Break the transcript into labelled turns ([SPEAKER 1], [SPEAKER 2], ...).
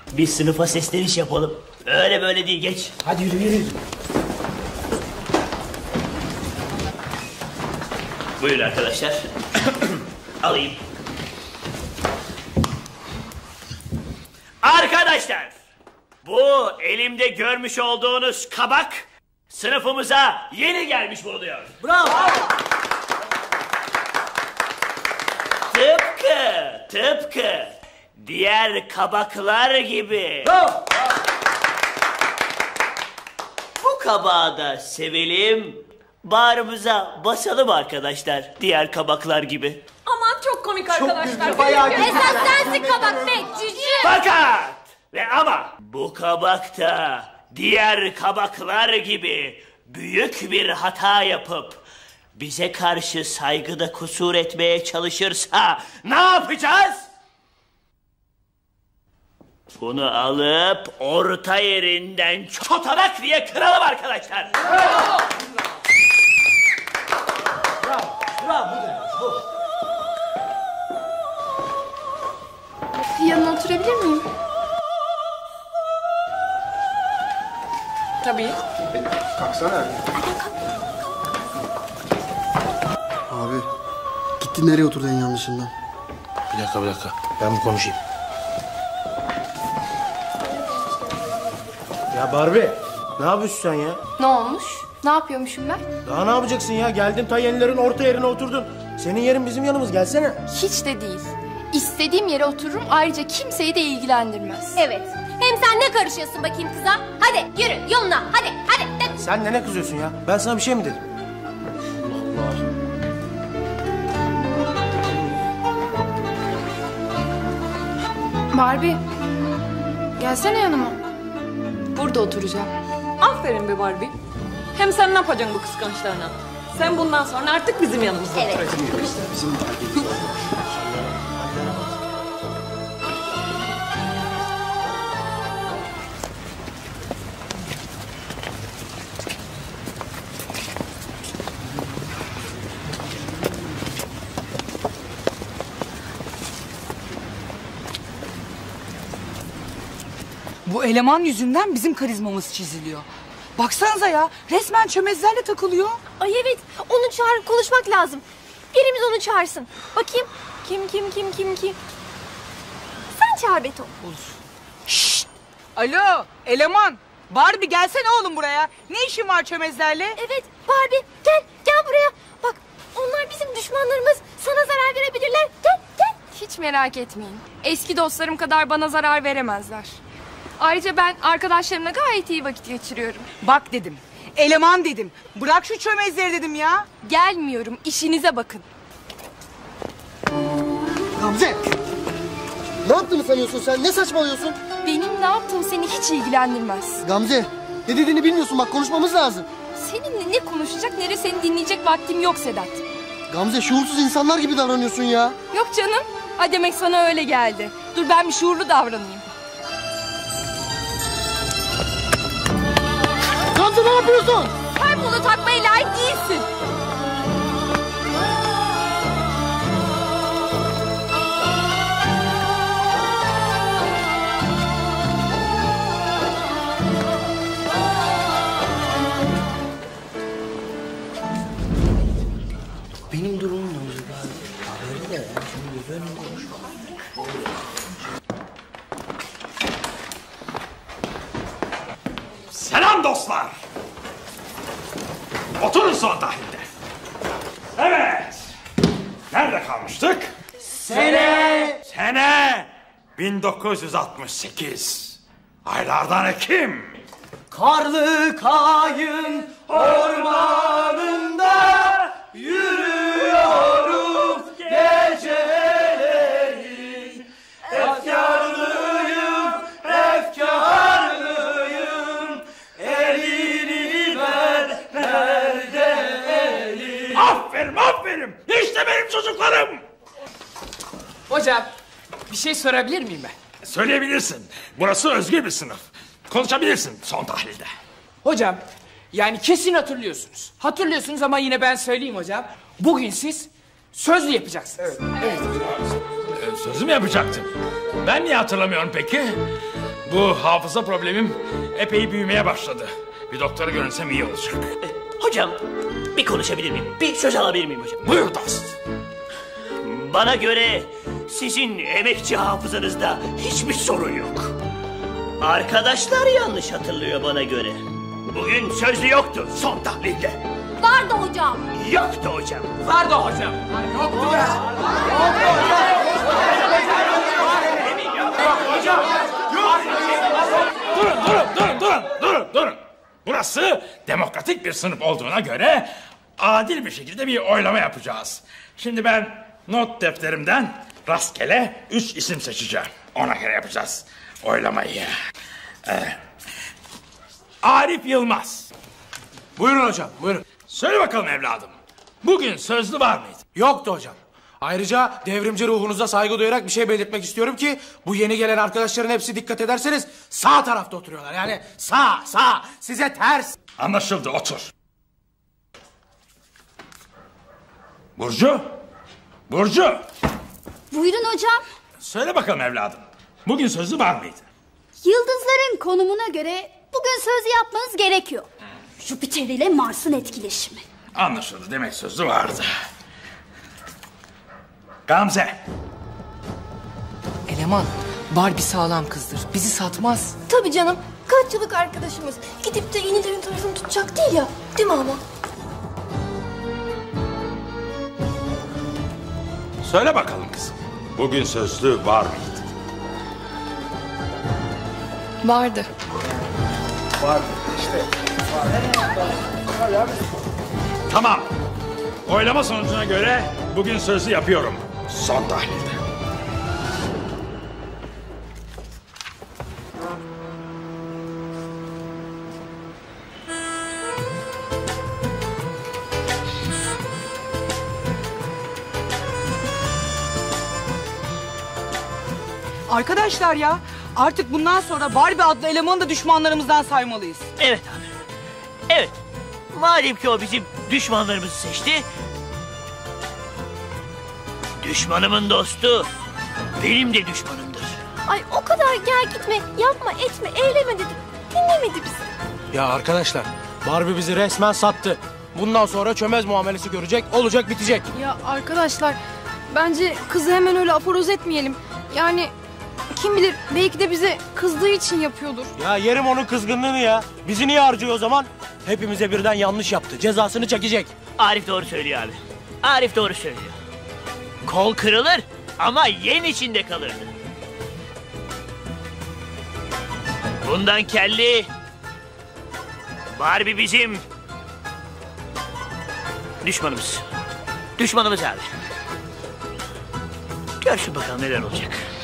[SPEAKER 1] bir sınıfa sesleniş yapalım. Öyle böyle değil, geç.
[SPEAKER 2] Hadi yürü.
[SPEAKER 1] Buyurun arkadaşlar. Alayım. Arkadaşlar, bu elimde görmüş olduğunuz kabak sınıfımıza yeni gelmiş bulunuyor.
[SPEAKER 2] Bravo.
[SPEAKER 1] Tıpkı diğer kabaklar gibi.
[SPEAKER 2] Bravo.
[SPEAKER 1] Bu kabağı da sevelim, bağrımıza basalım arkadaşlar, diğer kabaklar gibi.
[SPEAKER 3] Aman çok komik arkadaşlar.
[SPEAKER 2] Çok bayağı güzel.
[SPEAKER 3] Esas sensin kabak be cücü.
[SPEAKER 1] Fakat ama bu kabak da diğer kabaklar gibi büyük bir hata yapıp bize karşı saygıda kusur etmeye çalışırsa ne yapacağız? Bunu alıp orta yerinden çotanak diye kıralım arkadaşlar.
[SPEAKER 2] Bravo. Bu.
[SPEAKER 4] Yanına oturabilir miyim?
[SPEAKER 3] Tabii.
[SPEAKER 2] Kalksana.
[SPEAKER 5] Abi gittin nereye oturdun yanlışından?
[SPEAKER 6] Bir dakika. Ben bir konuşayım. Ya Barbie, ne yapıyorsun sen ya?
[SPEAKER 4] Ne olmuş? Ne yapıyormuşum ben?
[SPEAKER 6] Daha ne yapacaksın ya? Geldin ta yenilerin orta yerine oturdun. Senin yerin bizim yanımız, gelsene.
[SPEAKER 4] Hiç de değil. İstediğim yere otururum, ayrıca kimseyi de ilgilendirmez.
[SPEAKER 3] Evet. Hem sen ne karışıyorsun bakayım kıza? Hadi yürü yoluna hadi.
[SPEAKER 6] Sen ne kızıyorsun ya? Ben sana bir şey mi dedim?
[SPEAKER 4] Barbie, gelsene yanıma. Burada oturacağım.
[SPEAKER 3] Aferin be Barbie. Hem sen ne yapacaksın bu kıskançlarına? Sen bundan sonra artık bizim yanımızda oturacaksın.
[SPEAKER 7] Bu eleman yüzünden bizim karizmamız çiziliyor. Baksanıza ya, resmen çömezlerle takılıyor.
[SPEAKER 3] Ay evet, onu çağırıp konuşmak lazım. Birimiz onu çağırsın. Bakayım, kim? Sen çağır Beto.
[SPEAKER 7] Şşt! Alo, eleman. Barbie gelsene oğlum buraya. Ne işin var çömezlerle?
[SPEAKER 3] Evet, Barbie gel buraya. Bak, onlar bizim düşmanlarımız. Sana zarar verebilirler. Gel.
[SPEAKER 4] Hiç merak etmeyin. Eski dostlarım kadar bana zarar veremezler. Ayrıca ben arkadaşlarımla gayet iyi vakit geçiriyorum.
[SPEAKER 7] Bak dedim, eleman dedim. Bırak şu çömezleri dedim ya.
[SPEAKER 4] Gelmiyorum, işinize bakın.
[SPEAKER 5] Gamze! Ne yaptığını sanıyorsun sen? Ne saçmalıyorsun?
[SPEAKER 4] Benim ne yaptığım seni hiç ilgilendirmez.
[SPEAKER 5] Gamze, ne dediğini bilmiyorsun, bak konuşmamız lazım.
[SPEAKER 4] Seninle ne konuşacak ne de seni dinleyecek vaktim yok Sedat.
[SPEAKER 5] Gamze, şuursuz insanlar gibi davranıyorsun ya.
[SPEAKER 4] Yok canım. Ha demek sana öyle geldi. Dur ben bir şuurlu davranayım.
[SPEAKER 5] Gamze ne yapıyorsun?
[SPEAKER 4] Sen bunu takmaya layık değilsin.
[SPEAKER 5] Benim durumum ne olacak abi? Öyle de şimdi böyle konuş.
[SPEAKER 8] Selam dostlar. Oturun son tahlilde. Evet. Nerede kalmıştık? Sene 1968. Aylardan Ekim.
[SPEAKER 2] Karlı kayın ormanında yürüyorum geceleyin. Efkarlıyım, elini ver, nerede elin?
[SPEAKER 8] Aferin. İşte benim çocuklarım.
[SPEAKER 2] Hocam, bir şey sorabilir miyim ben?
[SPEAKER 8] Söyleyebilirsin. Burası özgür bir sınıf. Konuşabilirsin son tahlilde.
[SPEAKER 2] Hocam, yani kesin hatırlıyorsunuz. Hatırlıyorsunuz ama yine ben söyleyeyim hocam. Bugün siz sözlü yapacaksınız. Evet.
[SPEAKER 8] Sözü mü yapacaktın? Ben niye hatırlamıyorum peki? Bu hafıza problemim epey büyümeye başladı. Bir doktora görünsem iyi olacak.
[SPEAKER 1] Hocam bir konuşabilir miyim? Bir söz alabilir miyim hocam?
[SPEAKER 8] Buyur dost.
[SPEAKER 1] Bana göre sizin emekçi hafızanızda hiçbir sorun yok. Arkadaşlar yanlış hatırlıyor bana göre. Bugün sözlü yoktu son tahlilde.
[SPEAKER 3] Vardı hocam.
[SPEAKER 1] Yoktu hocam.
[SPEAKER 2] Vardı hocam. Yoktu ya.
[SPEAKER 8] Durun. Burası demokratik bir sınıf olduğuna göre adil bir şekilde bir oylama yapacağız. Şimdi ben not defterimden rastgele 3 isim seçeceğim. Ona göre yapacağız oylamayı. Arif Yılmaz.
[SPEAKER 6] Buyurun hocam, buyurun.
[SPEAKER 8] Söyle bakalım evladım. Bugün sözlü var mıydı?
[SPEAKER 6] Yoktu hocam. Ayrıca devrimci ruhunuza saygı duyarak bir şey belirtmek istiyorum ki bu yeni gelen arkadaşların hepsi dikkat ederseniz sağ tarafta oturuyorlar. Yani sağ size ters.
[SPEAKER 8] Anlaşıldı, otur. Burcu.
[SPEAKER 9] Buyurun hocam.
[SPEAKER 8] Söyle bakalım evladım. Bugün sözlü var mıydı?
[SPEAKER 9] Yıldızların konumuna göre bugün söz yapmanız gerekiyor. Jüpiter ile Mars'ın etkileşimi.
[SPEAKER 8] Anlaşıldı, demek sözlü vardı. Gamze.
[SPEAKER 7] Eleman, Barbie sağlam kızdır. Bizi satmaz.
[SPEAKER 3] Tabii canım. Kaç yıllık arkadaşımız. Gidip de iğnelerin tarafını tutacak değil ya. Değil mi ama?
[SPEAKER 8] Söyle bakalım kızım. Bugün sözlü var mıydı?
[SPEAKER 4] Vardı.
[SPEAKER 8] Tamam. Oylama sonucuna göre bugün sözlü yapıyorum. Son tahlilde.
[SPEAKER 7] Arkadaşlar ya, artık bundan sonra Barbie adlı elemanı da düşmanlarımızdan saymalıyız.
[SPEAKER 1] Evet abi. Evet. Madem ki o bizim düşmanlarımızı seçti. Düşmanımın dostu benim de düşmanımdır.
[SPEAKER 3] Ay o kadar gel gitme, yapma etme, eyleme dedim. Dinlemedi bizi.
[SPEAKER 6] Ya arkadaşlar Barbie bizi resmen sattı. Bundan sonra çömez muamelesi görecek, olacak bitecek.
[SPEAKER 4] Ya arkadaşlar bence kızı hemen öyle aforoz etmeyelim. Yani kim bilir belki de bize kızdığı için yapıyordur.
[SPEAKER 6] Ya yerim onun kızgınlığını ya. Bizi niye harcıyor o zaman? Hepimize birden yanlış yaptı. Cezasını çekecek.
[SPEAKER 1] Arif doğru söylüyor abi. Arif doğru söylüyor. Kol kırılır ama yen içinde kalırdı. Bundan kelli Barbie bizim düşmanımız. Düşmanımız abi. Görsün bakalım neler olacak.